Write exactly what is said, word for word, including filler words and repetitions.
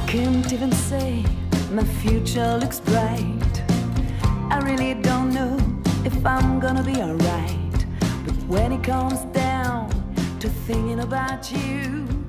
can't even say my future looks bright. I really don't know if I'm gonna be alright. But when it comes down to thinking about you,